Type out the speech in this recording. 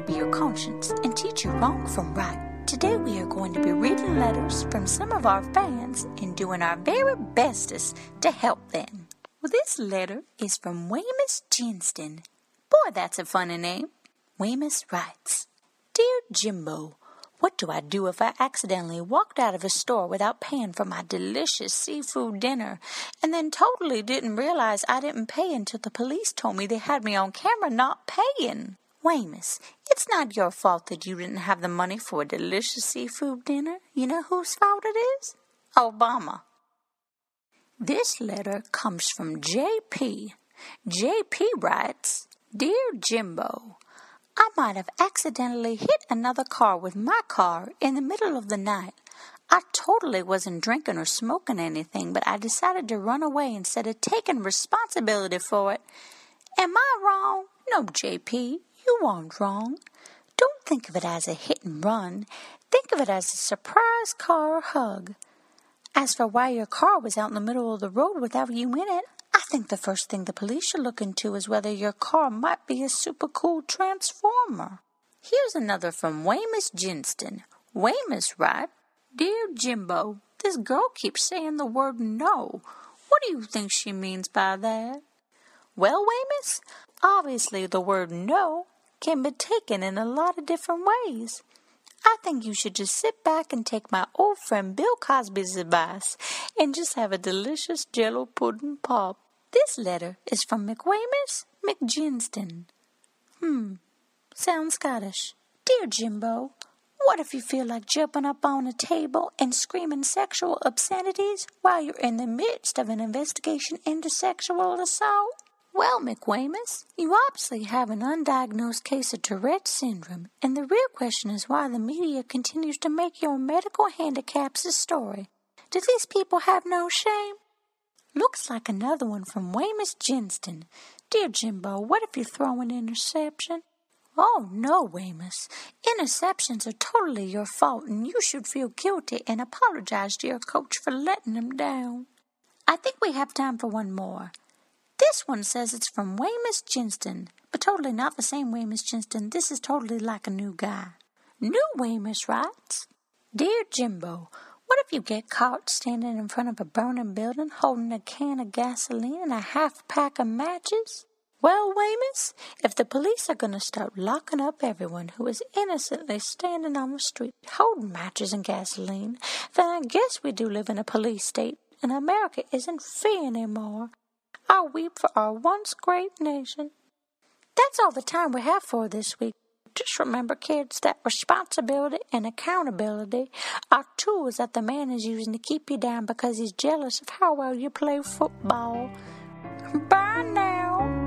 be your conscience and teach you wrong from right. Today we are going to be reading letters from some of our fans and doing our very bestest to help them. Well, this letter is from Waymus Jinston. Boy, that's a funny name. Waymus writes, Dear Jimbo, what do I do if I accidentally walked out of a store without paying for my delicious seafood dinner and then totally didn't realize I didn't pay until the police told me they had me on camera not paying? Waymus, it's not your fault that you didn't have the money for a delicious seafood dinner. You know whose fault it is? Obama. This letter comes from J.P. J.P. writes, Dear Jimbo, I might have accidentally hit another car with my car in the middle of the night. I totally wasn't drinking or smoking anything, but I decided to run away instead of taking responsibility for it. Am I wrong? No, J.P., you aren't wrong. Don't think of it as a hit and run. Think of it as a surprise car hug. As for why your car was out in the middle of the road without you in it, I think the first thing the police should look into is whether your car might be a super cool transformer. Here's another from Waymus Jinston. Waymus writes, Dear Jimbo, this girl keeps saying the word no. What do you think she means by that? Well, Waymus, obviously the word no can be taken in a lot of different ways. I think you should just sit back and take my old friend Bill Cosby's advice and just have a delicious Jello pudding pop. This letter is from McWaymus McGinston. Sounds Scottish. Dear Jimbo, what if you feel like jumping up on a table and screaming sexual obscenities while you're in the midst of an investigation into sexual assault? Well, McWaymus, you obviously have an undiagnosed case of Tourette's syndrome, and the real question is why the media continues to make your medical handicaps a story. Do these people have no shame? Looks like another one from Waymus Jinston. Dear Jimbo, what if you throw an interception? Oh, no, Waymus. Interceptions are totally your fault, and you should feel guilty and apologize to your coach for letting them down. I think we have time for one more. This one says it's from Waymus Jinston, but totally not the same Waymus Jinston. This is totally like a new guy. New Waymus writes, Dear Jimbo, what if you get caught standing in front of a burning building holding a can of gasoline and a half pack of matches? Well, Waymus, if the police are going to start locking up everyone who is innocently standing on the street holding matches and gasoline, then I guess we do live in a police state and America isn't free anymore. I weep for our once great nation. That's all the time we have for this week. Just remember, kids, that responsibility and accountability are tools that the man is using to keep you down because he's jealous of how well you play football. Bye now.